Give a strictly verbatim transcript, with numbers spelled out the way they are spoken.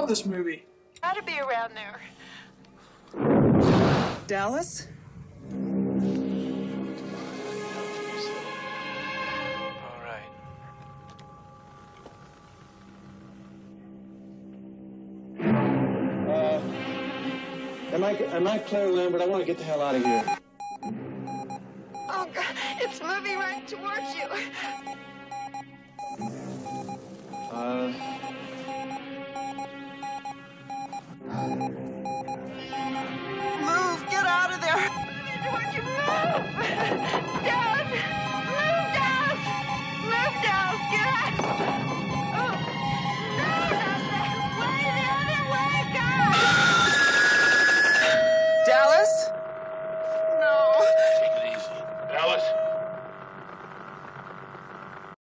love this movie. Gotta be around there. Dallas? All right. Uh, am I, am I Claire Lambert? I want to get the hell out of here. Oh, God, it's moving right towards you. Uh,